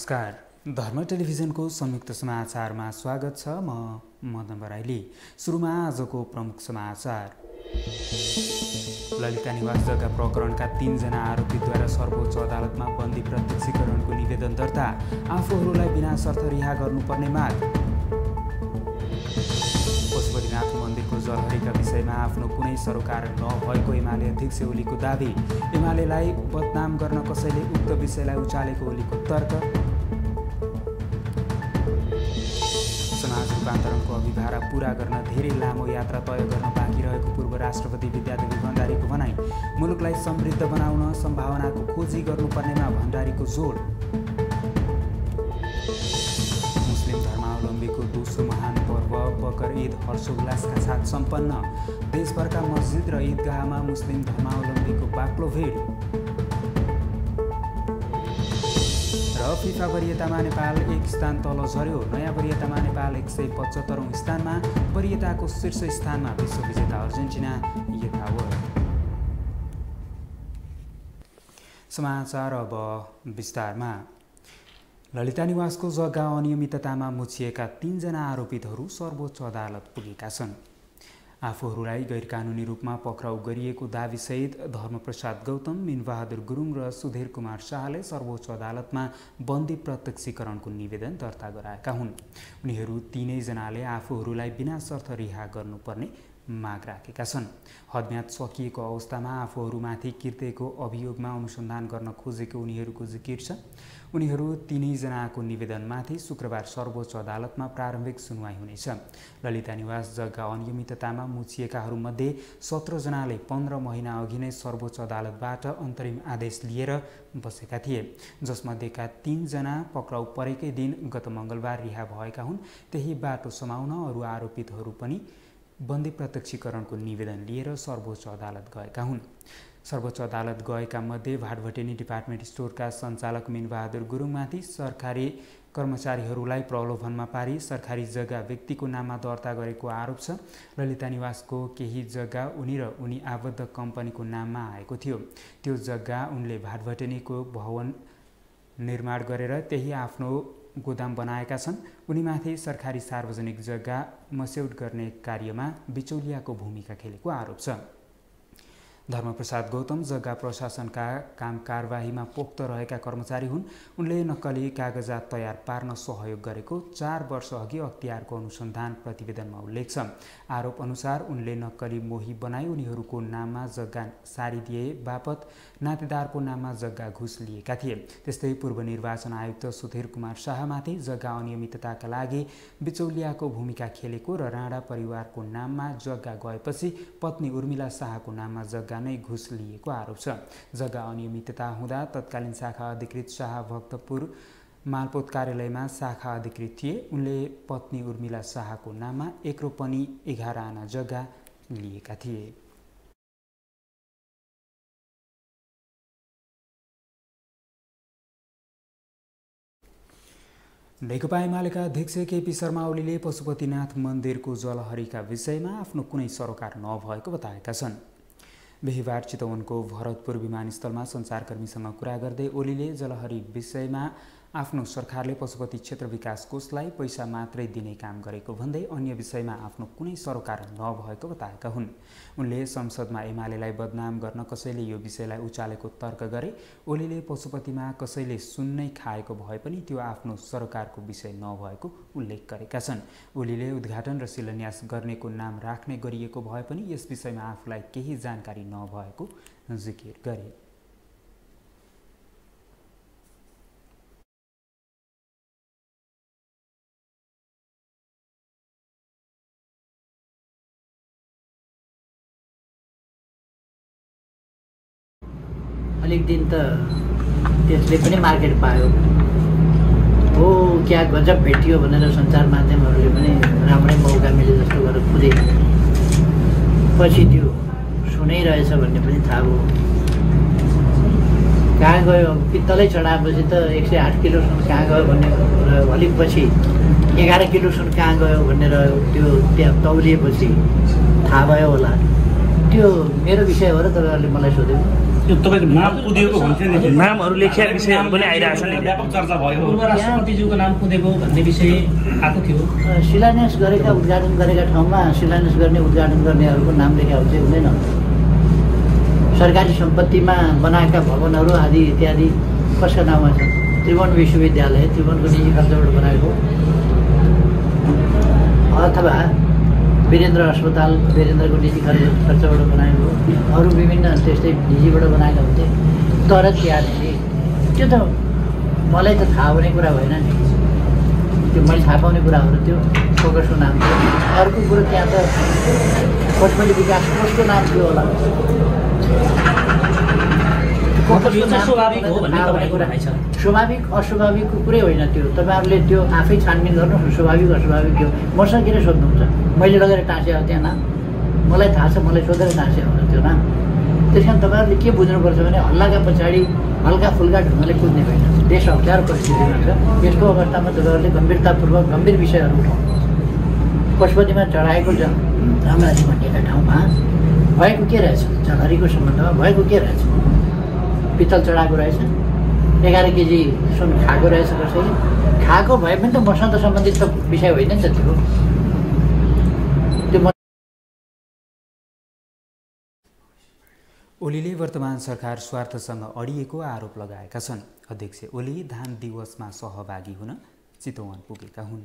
नमस्कार। धर्म टेलिभिजनको संयुक्त समाचारमा स्वागत छ। म मदन बराइली। सुरुमा आजको प्रमुख समाचार। ललिता निवास जग्गा प्रकरणका 3 जना आरोपीद्वारा सर्वोच्च अदालतमा बन्दी प्रत्यक्षीकरणको निवेदन दर्ता। आफूहरूलाई बिना शर्त रिहा गर्नुपर्ने माग। पशुपतिनाथ मन्दिरको जलहरीका विषयमा आफ्नो कुनै सरोकार नभएको एमाले अध्यक्ष ओलीको दाबी। एमालेलाई बदनाम गर्न कसैले उक्त विषयलाई उचालेको ओलीको तर्क। समाज रूपान्तरणको अभिभारा पूरा गर्न धेरै लामो यात्रा तय गर्न बाँकी रहेको पूर्व राष्ट्रपति विद्यादेवी भण्डारीको भनाइ। मुलुकलाई समृद्ध बनाउन सम्भावनाको खोजी गर्नुपर्नेमा भण्डारीको जोड। मुस्लिम धर्मावलम्बीको दोस्रो महान पर्व बकर ईद हर्षोल्लासका साथ सम्पन्न। देशभरका मस्जिद र ईदगाहमा मुस्लिम धर्मावलम्बीको बाक्लो भिड। र फिफा वरियतामा नेपाल 1 स्थान तल झर्यो। नयाँ वरियतामा नेपाल 175औं स्थानमा, वरियताको शीर्ष स्थानमा विश्व विजेता अर्जेन्टिना यथावत। समाचार अब विस्तारमा। ललिता निवासको जग्गा अनियमिततामा मुछिएका 3 जना आरोपितहरू सर्वोच्च अदालत पुगेका छन्। आफूहरूलाई गैरकानुनी रूपमा पक्राउ गरिएको दाबीसहित धर्मप्रसाद गौतम, मिनबहादुर गुरुङ र सुधीर कुमार शाहले सर्वोच्च अदालतमा बन्दी प्रत्यक्षीकरणको निवेदन दर्ता गराएका हुन्। उनीहरू तीनैजनाले आफूहरूलाई बिना शर्त रिहा गर्नुपर्ने माग राखेका छन्। हदम्याद सकिएको अवस्थामा आफूहरूमाथि कृत्यको अभियोगमा अनुसन्धान गर्न खोजेको उनीहरूको जिकिर छ। उनीहरू तीनैजनाको निवेदनमाथि शुक्रबार सर्वोच्च अदालतमा प्रारम्भिक सुनवाई हुनेछ। ललिता निवास जग्गा अनियमिततामा मुछिएकाहरूमध्ये 17 जनाले 15 महिना अघि नै सर्वोच्च अदालतबाट अन्तरिम आदेश लिएर बसेका थिए, जसमध्येका 3 जना पक्राउ परेकै दिन गत मङ्गलबार रिहा भएका हुन्। त्यही बाटो समाउन अरू आरोपितहरू पनि बन्दी प्रत्यक्षीकरणको निवेदन लिएर सर्वोच्च अदालत गएका हुन्। सर्वोच्च अदालत गएका मध्ये भाटभटेनी डिपार्टमेन्ट स्टोरका सञ्चालक मिनबहादुर गुरुङमाथि सरकारी कर्मचारीहरूलाई प्रलोभनमा पारी सरकारी जग्गा व्यक्तिको नाममा दर्ता गरेको आरोप छ। ललिता निवासको केही जग्गा उनी र उनी आबद्ध कम्पनीको नाममा आएको थियो। त्यो जग्गा उनले भाटभटेनीको भवन निर्माण गरेर त्यही आफ्नो गोदाम बनाएका छन्। उनीमाथि सरकारी सार्वजनिक जग्गा मस्यौट गर्ने कार्यमा बिचौलियाको भूमिका खेलेको आरोप छ। धर्मप्रसाद गौतम जग्गा प्रशासनका काम कारबाहीमा पोख्त रहेका कर्मचारी हुन्। उनले नक्कली कागजात तयार पार्न सहयोग गरेको 4 वर्ष अघि अख्तियारको अनुसन्धान प्रतिवेदनमा उल्लेख छ। आरोप अनुसार उनले नक्कली मोही बनाई उनीहरूको नाममा जग्गा सारिदिए बापत नातेदारको नाममा जग्गा घुस लिएका थिए। त्यस्तै पूर्व निर्वाचन आयुक्त सुधीर कुमार शाहमाथि जग्गा अनियमितताका लागि बिचौलियाको भूमिका खेलेको र राणा परिवारको नाममा जग्गा गएपछि पत्नी उर्मिला शाहको नाममा जग्गा नै घुस लिएको आरोप छ। जग्गा अनियमितता हुँदा तत्कालीन शाखा अधिकृत शाह भक्तपुर मालपोत कार्यालयमा शाखा अधिकृत थिए। उनले पत्नी उर्मिला शाहको नाममा एक रोपनी 11 आना जग्गा लिएका थिए। नेकपा एमालेका अध्यक्ष केपी शर्मा ओलीले पशुपतिनाथ मन्दिरको जलहरीका विषयमा आफ्नो कुनै सरोकार नभएको बताएका छन्। बिहिबार चितवनको भरतपुर विमानस्थलमा सञ्चारकर्मीसँग कुरा गर्दै ओलीले जलहरी विषयमा आफ्नो सरकारले पशुपति क्षेत्र विकास कोषलाई पैसा मात्रै दिने काम गरेको भन्दै अन्य विषयमा आफ्नो कुनै सरोकार नभएको बताएका हुन्। उनले संसदमा एमालेलाई बदनाम गर्न कसैले यो विषयलाई उचालेको तर्क गरे। ओलीले पशुपतिमा कसैले सुन्नै खाएको भए पनि त्यो आफ्नो सरकारको विषय नभएको उल्लेख गरेका छन्। ओलीले उद्घाटन र शिलान्यास गर्नेको नाम राख्ने गरिएको भए पनि यस विषयमा आफूलाई केही जानकारी नभएको जिकिर गरे। अलिक दिन त त्यसले पनि मार्केट पायो हो, क्या गजब भेटियो भनेर सञ्चार माध्यमहरूले पनि राम्रै मौका मिले जस्तो गरेर कुदे। पछि त्यो सुनै रहेछ भन्ने पनि थाहा भयो। कहाँ गयो पित्तलै चढाएपछि त 108 किलो सुन कहाँ गयो भन्ने रह्यो। अलिक पछि 11 किलो सुन कहाँ गयो भन्ने रह्यो। त्यो त्यहाँ तौलिएपछि थाहा भयो होला। त्यो मेरो विषय हो र तपाईँहरूले मलाई सोधेको। यो तपाईँको नाम कुदिएको भन्थ्यो नि, नामहरू लेखिया विषयहरू पनि आइरहेछन् नि, व्यापक चर्चा भयो। पूर्व राष्ट्रपतिज्यूको नाम कुदेको भन्ने विषय आएको थियो। शिलान्यास गरेका उद्घाटन गरेका ठाउँमा शिलान्यास गर्ने उद्घाटन गर्नेहरूको नाम लेखेको चाहिँ हुँदैन। सरकारी सम्पत्तिमा बनाएका भवनहरू आदि इत्यादि कसका नाममा छ? त्रिभुवन विश्वविद्यालय त्रिभुवनको निजी खर्चबाट बनाएको, अथवा वीरेन्द्र अस्पताल वीरेन्द्रको निजी खर्चबाट बनाएको, अरू विभिन्न त्यस्तै निजीबाट बनाएका हुन्थे। तर त्यहाँनिर त्यो त मलाई त थाहा हुने कुरा भएन नि, त्यो मैले थाहा पाउने कुराहरू त्यो फोकसको नाम थियो। अर्को कुरो त्यहाँ त पशुपति विकास कोषको नाम थियो होला। स्वाभाविक अस्वाभाविकको कुरै होइन त्यो, तपाईँहरूले त्यो आफै छानबिन गर्नुहोस्। स्वाभाविक अस्वाभाविक त्यो मसँग किन सोध्नुहुन्छ? मैले लगेर टाँसे हो त्यहाँ नाम, मलाई थाहा छ, मलाई सोधेर टाँसे हो त्यो नाम। त्यस कारण तपाईँहरूले के बुझ्नुपर्छ भने हल्लाका पछाडि हल्का फुल्का ढङ्गले कुद्ने होइन। देश अप्ठ्यारो परिस्थितिमा छ, यसको अवस्थामा तपाईँहरूले गम्भीरतापूर्वक गम्भीर विषयहरू उठाउनुपर्छ। पशुपतिमा चढाएको रामराजी भनिएका ठाउँमा भएको के रहेछ? झलरीको सम्बन्धमा भएको के रहेछ? पित्तल चढाएको रहेछ, 11 केजी सुन खाएको रहेछ कसैले। खाएको भए पनि त मसँग त सम्बन्धित त विषय होइन नि त त्यो। ओलीले वर्तमान सरकार स्वार्थसँग अडिएको आरोप लगाएका छन्। अध्यक्ष ओली धान दिवसमा सहभागी हुन चितवन पुगेका हुन्।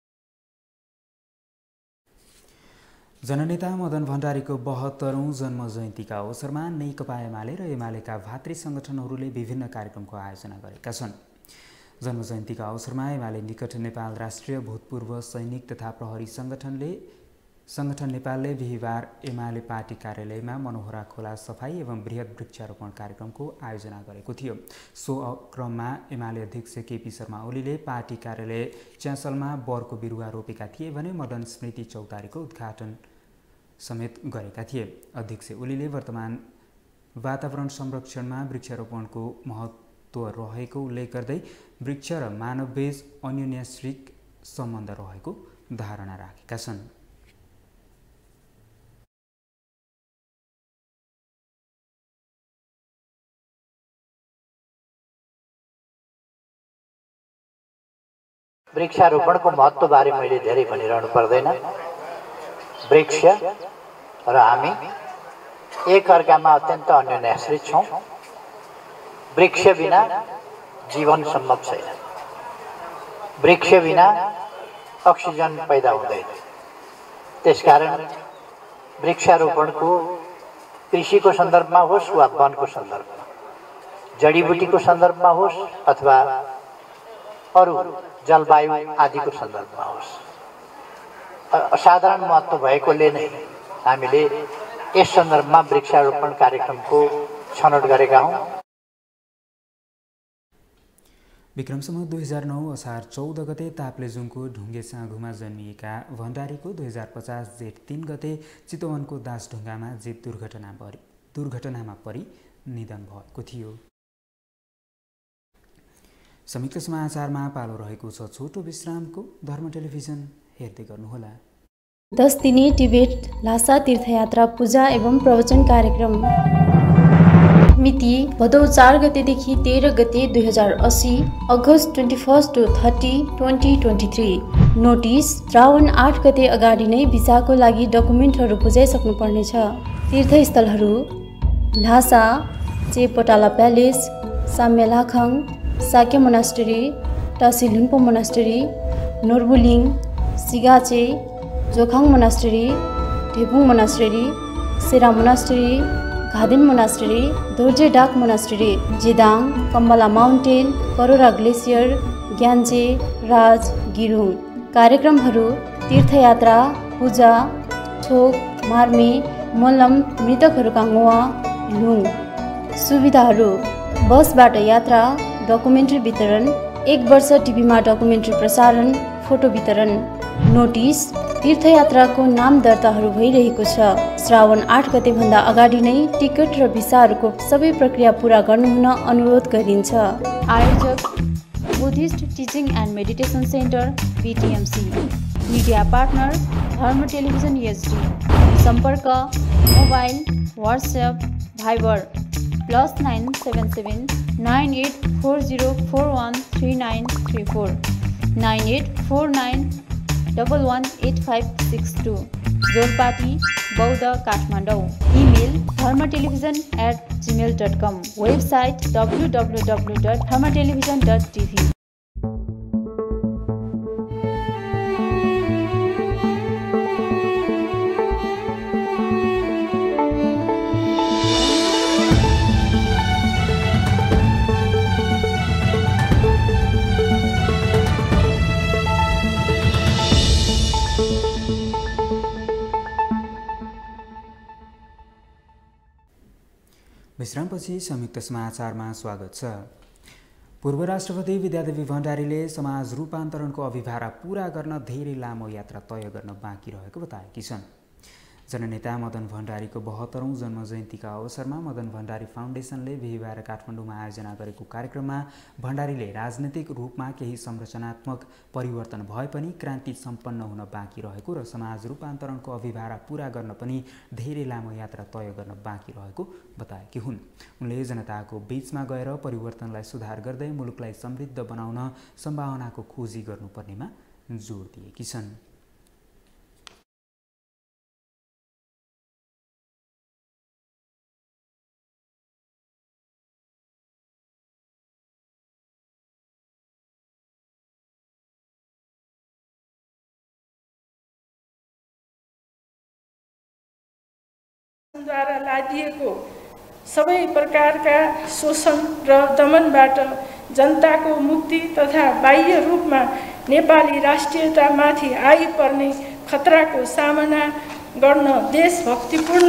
जननेता मदन भण्डारीको 72औं जन्म जयन्तीका अवसरमा नेकपा एमाले र एमालेका भातृ सङ्गठनहरूले विभिन्न कार्यक्रमको आयोजना गरेका छन्। जन्म जयन्तीका अवसरमा एमाले निकट नेपाल राष्ट्रिय भूतपूर्व सैनिक तथा प्रहरी सङ्गठन नेपालले बिहिबार एमाले पार्टी कार्यालयमा मनोहरा खोला सफाई एवं बृहत वृक्षारोपण कार्यक्रमको आयोजना गरेको थियो। सो क्रममा एमाले अध्यक्ष केपी शर्मा ओलीले पार्टी कार्यालय च्यासलमा बरको बिरुवा रोपेका थिए भने मदन स्मृति चौतारीको उद्घाटन समेत गरेका थिए। अध्यक्ष ओलीले वर्तमान वातावरण संरक्षणमा वृक्षारोपणको महत्त्व रहेको उल्लेख गर्दै वृक्ष र मानवबीच अन्योन्याश्रित सम्बन्ध रहेको धारणा राखेका छन्। वृक्षारोपणको महत्त्वबारे मैले धेरै भनिरहनु पर्दैन। वृक्ष र हामी एक अर्कामा अत्यन्त अन्योन्याश्रित छौँ। वृक्ष बिना जीवन सम्भव छैन। वृक्ष बिना अक्सिजन पैदा हुँदैन। त्यसकारण वृक्षारोपणको कृषिको सन्दर्भमा होस् वा वनको सन्दर्भमा, जडीबुटीको सन्दर्भमा होस् अथवा अरू जलवायु आदिको सन्दर्भमा होस्, असाधारण महत्त्व भएकोले नै हामीले यस सन्दर्भमा वृक्षारोपण कार्यक्रमको छनौट गरेका हौँ। विक्रम सम्वत 2009 असार 14 गते ताप्लेजुङको ढुङ्गे साँघुमा जन्मिएका भण्डारीको 2050 जेठ 3 गते चितवनको दासढुङ्गामा जीप दुर्घटनामा परि निधन भएको थियो। संयुक्त समाचारमा पालो रहेको छ छोटो विश्रामको। धर्म टेलिभिजन हेर्दै गर्नुहोला। 10 दिने टिबेट ल्हासा तीर्थयात्रा पूजा एवं प्रवचन कार्यक्रम मिति भदौ 4 गतेदेखि 13 गते 2080, अगस्त 21 to 30, 2023। नोटिस श्रावण 8 गते अगाडि नै भिसाको लागि डकुमेन्टहरू बुझाइसक्नु पर्नेछ। तीर्थस्थलहरू Lhasa, Chepatala palace, Samyelakhang, Sakya monastery, Tashilhunpo monastery, Norbulingka, Shigatse, Jokhang monastery, Drepung monastery, Sera monastery, Ganden monastery, Dorjedrak monastery, Jidang, Kambala mountain, Karola glacier, Gyantse, Raj, Kyirong. कार्यक्रमहरू तीर्थयात्रा, पूजा, छोक, मार्मे, मल्लम, मृतकहरूका ङुवा, लुङ। सुविधाहरू बसबाट यात्रा, डकुमेन्ट्री वितरण, 1 वर्ष टिभीमा डकुमेन्ट्री प्रसारण, फोटो वितरण। नोटिस तीर्थयात्राको नाम दर्ताहरू भइरहेको छ। श्रावण 8 गतेभन्दा अगाडि नै टिकट र भिसाहरूको सबै प्रक्रिया पूरा गर्नुहुन अनुरोध गरिन्छ। आयोजक Buddhist teaching and meditation center BTMC। Media partner Dharma television HD। सम्पर्क mobile, WhatsApp, Viber +977 9840413934 9849118562 Jorpati Boudha Kathmandu. Email dharmatelevision@gmail.com। Website www.dharmatelevision.tv। विश्रामपछि संयुक्त समाचारमा स्वागत छ। पूर्व राष्ट्रपति विद्यादेवी भण्डारीले समाज रूपान्तरणको अभिभारा पूरा गर्न धेरै लामो यात्रा तय गर्न बाँकी रहेको बताएकी छन्। जननेता मदन भण्डारीको 72औं जन्म जयन्तीका अवसरमा मदन भण्डारी फाउन्डेसनले बिहिबार काठमाडौँमा आयोजना गरेको कार्यक्रममा भण्डारीले राजनीतिक रूपमा केही संरचनात्मक परिवर्तन भए पनि क्रान्ति सम्पन्न हुन बाँकी रहेको र समाज रूपान्तरणको अभिभारा पूरा गर्न पनि धेरै लामो यात्रा तय गर्न बाँकी रहेको बताएकी हुन्। उनले जनताको बीचमा गएर परिवर्तनलाई सुधार गर्दै मुलुकलाई समृद्ध बनाउन सम्भावनाको खोजी गर्नुपर्नेमा जोड दिएकी छन्। द्वारा लादिएको सबै प्रकारका शोषण र दमनबाट जनताको मुक्ति तथा बाह्य रूपमा नेपाली राष्ट्रियतामाथि आइपर्ने खतराको सामना गर्न देशभक्तिपूर्ण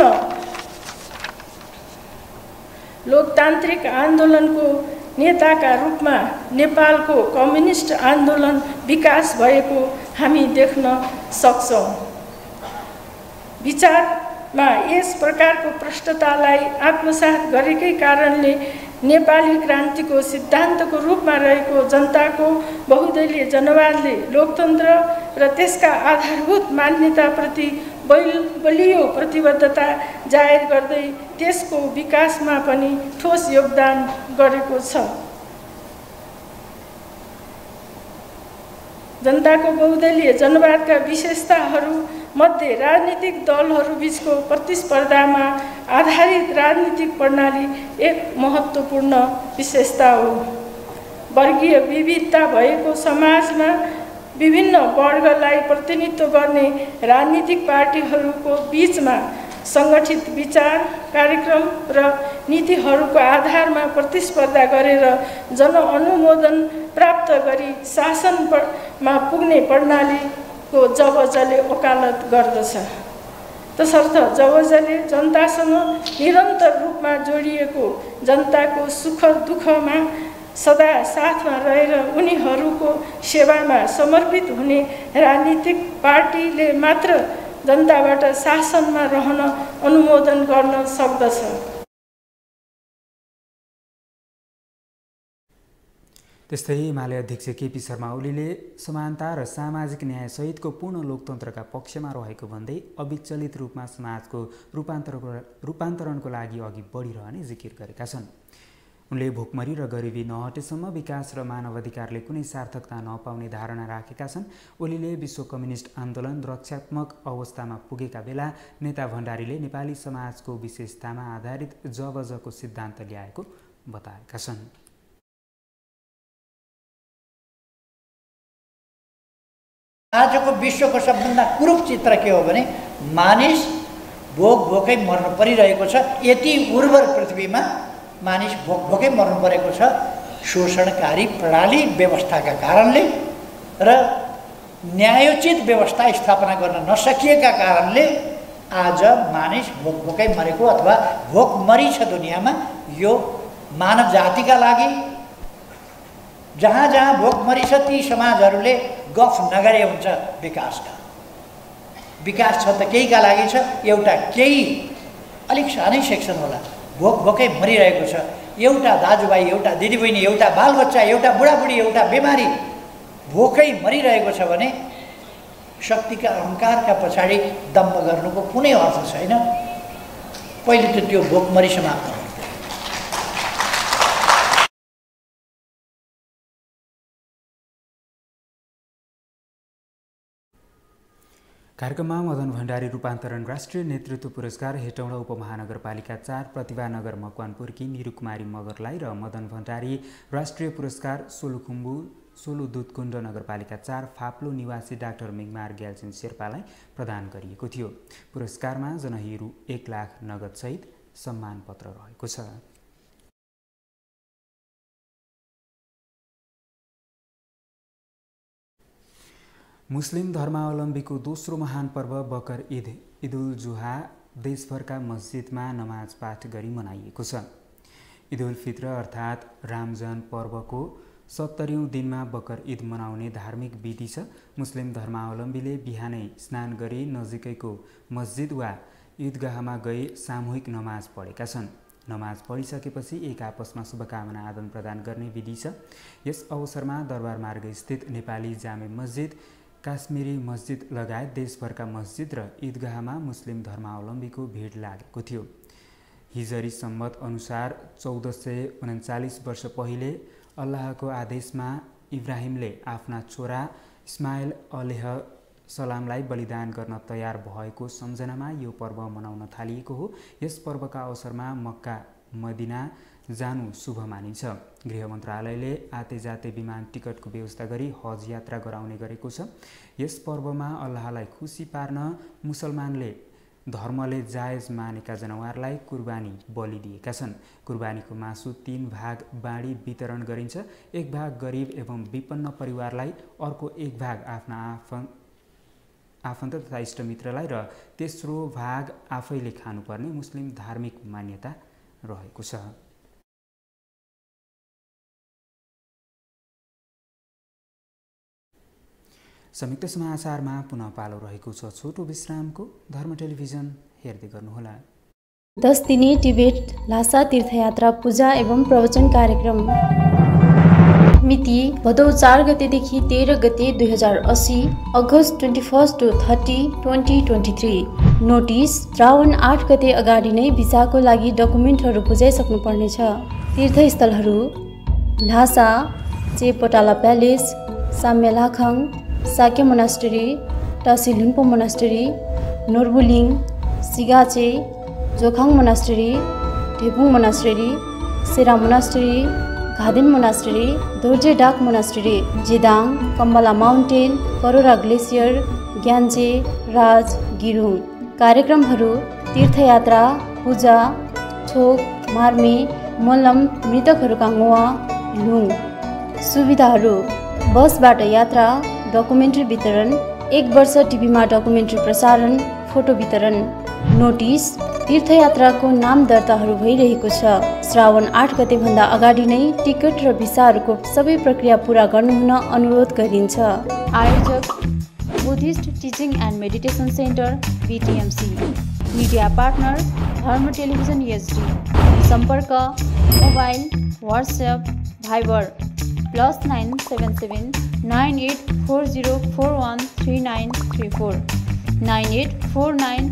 लोकतान्त्रिक आन्दोलनको नेताका रूपमा नेपालको कम्युनिस्ट आन्दोलन विकास भएको हामी देख्न सक्छौँ। विचारमा यस प्रकारको भ्रष्टतालाई आत्मसात गरेकै कारणले नेपाली क्रान्तिको सिद्धान्तको रूपमा रहेको जनताको बहुदलीय जनवादले लोकतन्त्र र त्यसका आधारभूत मान्यताप्रति बलियो प्रतिबद्धता जाहेर गर्दै त्यसको विकासमा पनि ठोस योगदान गरेको छ। जनताको बहुदलीय जनवादका विशेषताहरू मध्ये राजनीतिक दलहरूबीचको प्रतिस्पर्धामा आधारित राजनीतिक प्रणाली एक महत्त्वपूर्ण विशेषता हो। वर्गीय विविधता भएको समाजमा विभिन्न वर्गलाई प्रतिनिधित्व गर्ने राजनीतिक पार्टीहरूको बीचमा सङ्गठित विचार कार्यक्रम र नीतिहरूको आधारमा प्रतिस्पर्धा गरेर जनअनुमोदन प्राप्त गरी शासनमा पुग्ने प्रणालीको जबजले वकालत गर्दछ। तसर्थ जबजले जनतासँग निरन्तर रूपमा जोडिएको जनताको सुख दुःखमा सदा साथमा रहेर उनीहरूको सेवामा समर्पित हुने राजनीतिक पार्टीले मात्र जनताबाट शासनमा रहन अनुमोदन गर्न सक्दछ। त्यस्तै एमाले अध्यक्ष केपी शर्मा ओलीले समानता र सामाजिक न्यायसहितको पूर्ण लोकतन्त्रका पक्षमा रहेको भन्दै अविचलित रूपमा समाजको रूपान्तरणको लागि अघि बढिरहने जिकिर गरेका छन्। उनले भोकमरी र गरिबी नहटेसम्म विकास र मानवाधिकारले कुनै सार्थकता नपाउने धारणा राखेका छन्। ओलीले विश्व कम्युनिस्ट आन्दोलन रक्षात्मक अवस्थामा पुगेका बेला नेता भण्डारीले नेपाली समाजको विशेषतामा आधारित जबजको सिद्धान्त ल्याएको बताएका छन्। आजको विश्वको सबभन्दा कुरूप चित्र के हो भने मानिस भोकै मर्नु परिरहेको छ। यति उर्वर पृथ्वीमा मानिस भोकै मर्नु परेको छ शोषणकारी प्रणाली व्यवस्थाका कारणले र न्यायोचित व्यवस्था स्थापना गर्न नसकिएका कारणले आज मानिस भोकै मरेको अथवा भोकमरी छ दुनियाँमा। यो मानव जातिका लागि जहाँ जहाँ भोकमरी छ ती समाजहरूले गफ नगरे हुन्छ विकासका। विकास छ त केहीका लागि छ, एउटा केही अलिक सानै सेक्सन होला भोकै मरिरहेको छ। एउटा दाजुभाइ, एउटा दिदीबहिनी, एउटा बालबच्चा, एउटा बुढाबुढी, एउटा बिमारी भोकै मरिरहेको छ भने शक्तिका अहङ्कारका पछाडि दम्भ गर्नुको कुनै अर्थ छैन। पहिले त त्यो भोकमरी समाप्त गर्नु। कार्यक्रममा मदन भण्डारी रूपान्तरण राष्ट्रिय नेतृत्व पुरस्कार हेटौँडा उपमहानगरपालिका 4 प्रतिभानगर मकवानपुरकी निरुकुमारी मगरलाई र मदन भण्डारी राष्ट्रिय पुरस्कार सोलुखुम्बु सोलु दुधकुण्ड नगरपालिका 4 फाप्लो निवासी डाक्टर मिगमार ग्याल्सिन शेर्पालाई प्रदान गरिएको थियो। पुरस्कारमा जनही रु 1 लाख नगदसहित सम्मान पत्र रहेको छ। मुस्लिम धर्मावलम्बीको दोस्रो महान पर्व बकर ईद ईदुल जुहा देशभरका मस्जिदमा नमाज पाठ गरी मनाइएको छ। ईदुल फित्र अर्थात् रामजान पर्वको 70औं दिनमा बकर ईद मनाउने धार्मिक विधि छ। मुस्लिम धर्मावलम्बीले बिहानै स्नान गरी नजिकैको मस्जिद वा ईदगाहमा गई सामूहिक नमाज पढेका छन्। नमाज पढिसकेपछि एक आपसमा शुभकामना आदान प्रदान गर्ने विधि छ। यस अवसरमा दरबार मार्ग स्थित नेपाली जामे मस्जिद, काश्मीरी मस्जिद लगायत देशभरका मस्जिद र ईदगाहमा मुस्लिम धर्मावलम्बीको भिड लागेको थियो। हिजरी सम्मत अनुसार 1439 वर्ष पहिले अल्लाहको आदेशमा इब्राहिमले आफ्ना छोरा इस्माइल अलैह सलामलाई बलिदान गर्न तयार भएको सम्झनामा यो पर्व मनाउन थालिएको हो। यस पर्वका अवसरमा मक्का मदिना जानु शुभ मानिन्छ। गृह मन्त्रालयले आते जाते विमान टिकटको व्यवस्था गरी हज यात्रा गराउने गरेको छ। यस पर्वमा अल्लाहलाई खुसी पार्न मुसलमानले धर्मले जायज मानेका जनावरलाई कुर्बानी बलि दिएका छन्। कुर्बानीको मासु 3 भाग बाँडी वितरण गरिन्छ। एक भाग गरिब एवं विपन्न परिवारलाई, अर्को एक भाग आफ्ना आफन्त तथा इष्टमित्रलाई र तेस्रो भाग आफैले खानुपर्ने मुस्लिम धार्मिक मान्यता रहेको छ। संयुक्त समाचारमा पुनः पालो रहेको छ छोटो विश्रामको। धर्म टेलिभिजन हेर्दै गर्नुहोला। 10 दिने टिबेट ल्हासा तीर्थयात्रा पूजा एवं प्रवचन कार्यक्रम मिति भदौ 4 गतेदेखि 13 गते 2080, अगस्त 21 to 30, 2023। नोटिस श्रावण 8 गते अगाडि नै भिसाको लागि डकुमेन्टहरू बुझाइसक्नु पर्नेछ। तीर्थस्थलहरू Lhasa, Chepatala palace, Samyelakhang, Sakya monastery, Tashilhunpo monastery, Norbulingka, Shigatse, Jokhang monastery, Drepung monastery, Sera monastery, Ganden monastery, Dorje Drak monastery, Jidang, Kambala mountain, Karola glacier, Gyantse, Raj, Kyirong. कार्यक्रमहरू तीर्थयात्रा, पूजा, छोक, मार्मी, मल्लम, मृतकहरूका ङुवा, लुङ। सुविधाहरू बसबाट यात्रा, डकुमेन्ट्री वितरण, 1 वर्ष टिभीमा डकुमेन्ट्री प्रसारण, फोटो वितरण। नोटिस तीर्थयात्राको नाम दर्ताहरू भइरहेको छ। श्रावण 8 गतेभन्दा अगाडि नै टिकट र भिसाहरूको सबै प्रक्रिया पूरा गर्नुहुन अनुरोध गरिन्छ। आयोजक Buddhist teaching and meditation center BTMC। Media partner Dharma television HD। सम्पर्क mobile, WhatsApp, Viber +977 9840413934 9849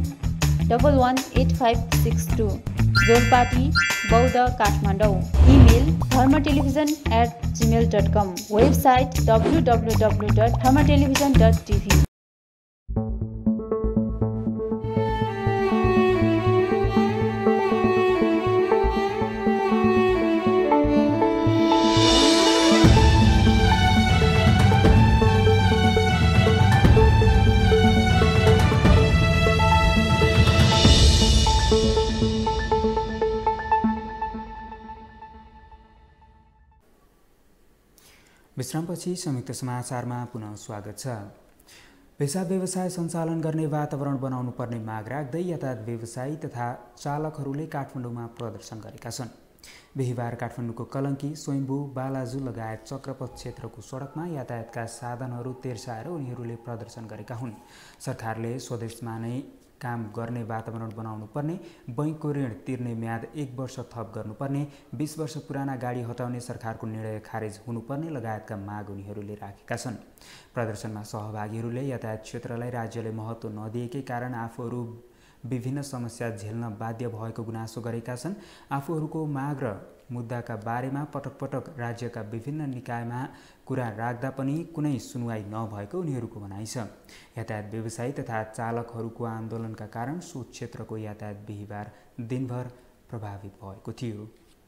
118562। Jorpati Boudha Kathmandu. Email dharmatelevision@gmail.com। Website www.dharmatelevision.tv। विश्रामपछि संयुक्त समाचारमा पुनः स्वागत छ। पेसा व्यवसाय सञ्चालन गर्ने वातावरण बनाउनु पर्ने माग राख्दै यातायात व्यवसायी तथा चालकहरूले काठमाडौँमा प्रदर्शन गरेका छन्। बिहिबार काठमाडौँको कलङ्की, स्वयम्भू, बालाजु लगायत चक्रपथ क्षेत्रको सडकमा यातायातका साधनहरू तेर्साएर उनीहरूले प्रदर्शन गरेका हुन्। सरकारले स्वदेशमा नै काम गर्ने वातावरण बनाउनु पर्ने, बैंकको ऋण तिर्ने म्याद 1 वर्ष थप गर्नुपर्ने, 20 वर्ष पुराना गाडी हटाउने सरकारको निर्णय खारेज हुनुपर्ने लगायतका माग उनीहरूले राखेका छन्। प्रदर्शनमा सहभागीहरूले यातायात क्षेत्रलाई राज्यले महत्त्व नदिएकै कारण आफूहरू विभिन्न समस्या झेल्न बाध्य भएको गुनासो गरेका छन्। आफूहरूको माग र मुद्दाका बारेमा पटक पटक राज्यका विभिन्न निकायमा कुरा राख्दा पनि कुनै सुनवाई नभएको उनीहरूको भनाइ छ। यातायात व्यवसायी तथा चालकहरूको आन्दोलनका कारण सो क्षेत्रको यातायात बिहिबार दिनभर प्रभावित भएको थियो।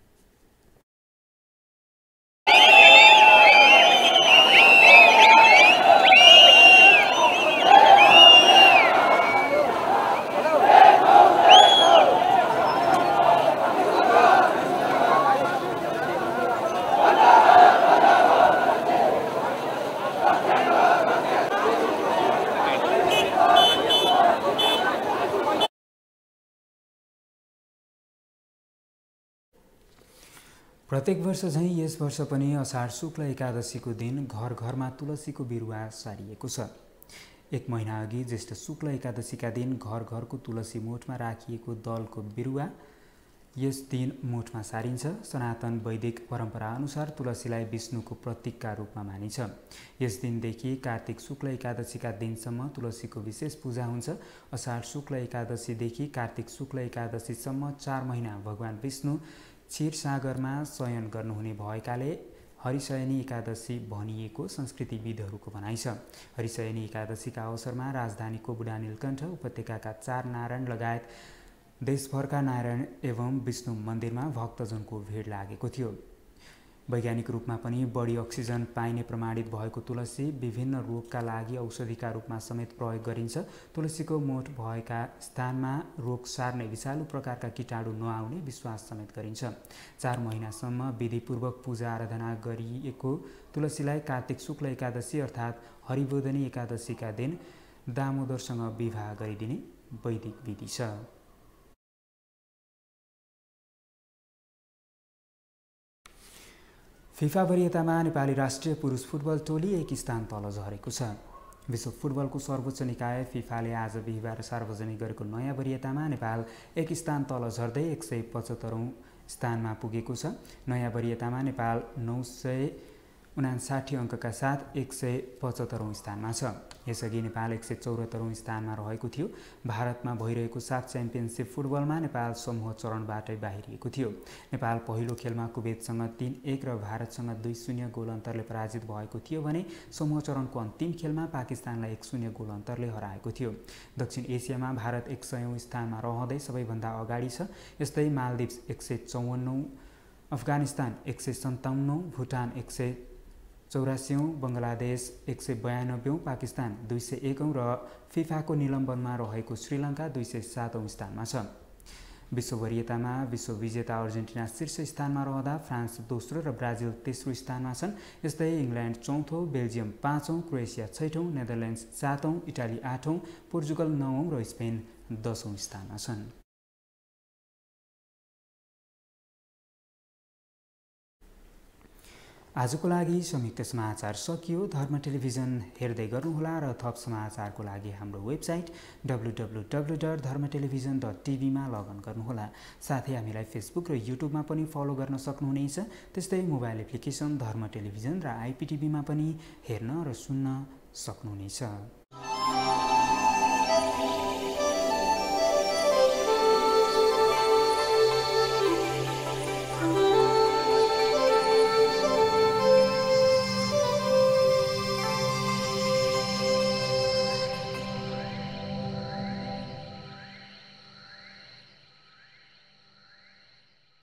प्रत्येक वर्ष झैं यस वर्ष पनि अषाढ शुक्ल एकादशीको दिन घर घरमा तुलसीको बिरुवा सारिएको छ। एक महिना अघि ज्येष्ठ शुक्ल एकादशीका दिन घर घरको तुलसी मोठमा राखिएको दलको बिरुवा यस दिन मोठमा सारिन्छ। सनातन वैदिक परम्परा अनुसार तुलसीलाई विष्णुको प्रतीकका रूपमा मानिन्छ। यस दिनदेखि कार्तिक शुक्ल एकादशीका दिनसम्म तुलसीको विशेष पूजा हुन्छ। अषाढ शुक्ल एकादशीदेखि कार्तिक शुक्ल एकादशीसम्म 4 महिना भगवान विष्णु क्षीरसागरमा शयन गर्नुहुने भएकाले हरिशयनी एकादशी भनिएको संस्कृतिविदहरूको भनाइ छ। हरिशयनी एकादशीका अवसरमा राजधानीको बुढा नीलकण्ठ उपत्यकाका 4 नारायण लगायत देशभरका नारायण एवं विष्णु मन्दिरमा भक्तजनको भिड लागेको थियो। वैज्ञानिक रूपमा पनि बढी अक्सिजन पाइने प्रमाणित भएको तुलसी विभिन्न रोगका लागि औषधिका रूपमा समेत प्रयोग गरिन्छ। तुलसीको मोठ भएका स्थानमा रोग सार्ने विषालु प्रकारका कीटाणु नआउने विश्वास समेत गरिन्छ। 4 महिनासम्म विधिपूर्वक पूजा आराधना गरिएको तुलसीलाई कार्तिक शुक्ल एकादशी अर्थात् हरिबोधनी एकादशीका दिन दामोदरसँग विवाह गरिदिने वैदिक विधि छ। फिफा वरियतामा नेपाली राष्ट्रिय पुरुष फुटबल टोली एक स्थान तल झरेको छ। विश्व फुटबलको सर्वोच्च निकाय फिफाले आज बिहिबार सार्वजनिक गरेको नयाँ वरियतामा नेपाल एक स्थान तल झर्दै 175औं स्थानमा पुगेको छ। नयाँ वरियतामा नेपाल 959 अङ्कका साथ 175औं स्थानमा छ। यसअघि नेपाल 174औं स्थानमा रहेको थियो। भारतमा भइरहेको साफ च्याम्पियनसिप फुटबलमा नेपाल समूह चरणबाटै बाहिरिएको थियो। नेपाल पहिलो खेलमा कुवेतसँग 3-1 र भारतसँग 2-0 गोल अन्तरले पराजित भएको थियो भने समूह चरणको अन्तिम खेलमा पाकिस्तानलाई 1-0 गोल अन्तरले हराएको थियो। दक्षिण एसियामा भारत 100औं स्थानमा रहँदै सबैभन्दा अगाडि छ। यस्तै मालदिप्स 154औं, अफगानिस्तान 157औं, भुटान 184औं, बङ्गलादेश 192औं, पाकिस्तान 201औं र फिफाको निलम्बनमा रहेको श्रीलङ्का 207औं स्थानमा छ। विश्व वरियतामा विश्व विजेता अर्जेन्टिना शीर्ष स्थानमा रहँदा फ्रान्स दोस्रो र ब्राजिल तेस्रो स्थानमा छन्। यस्तै इङ्ल्यान्ड चौथो, बेल्जियम 5औं, क्रोएसिया 6औं, नेदरल्यान्ड्स 7औं, इटाली 8औं, पोर्चुगल 9औं र स्पेन 10औं स्थानमा छन्। आजको लागि संयुक्त समाचार सकियो। धर्म टेलिभिजन हेर्दै गर्नुहोला र थप समाचारको लागि हाम्रो वेबसाइट www.dharmatelevision.tv मा लगइन गर्नुहोला। साथै हामीलाई फेसबुक र युट्युबमा पनि फलो गर्न सक्नुहुनेछ। त्यस्तै मोबाइल एप्लिकेसन धर्म टेलिभिजन र आइपिटिभीमा पनि हेर्न र सुन्न सक्नुहुनेछ।